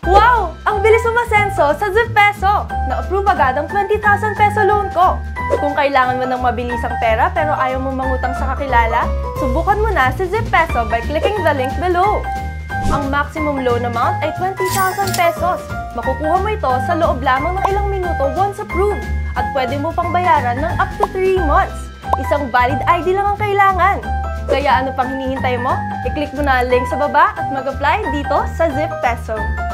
Wow! Ang bilis umasenso sa Zip Peso! Na-approve agad ang 20,000 peso loan ko. Kung kailangan mo ng mabilisang pera pero ayaw mo mangutang sa kakilala, subukan mo na si Zip Peso by clicking the link below. Ang maximum loan amount ay 20,000 pesos. Makukuha mo ito sa loob lamang ng ilang minuto once approved. At pwede mo pang bayaran ng up to 3 months. Isang valid ID lang ang kailangan. Kaya ano pang hinihintay mo? I-click mo na ang link sa baba at mag-apply dito sa Zip Peso.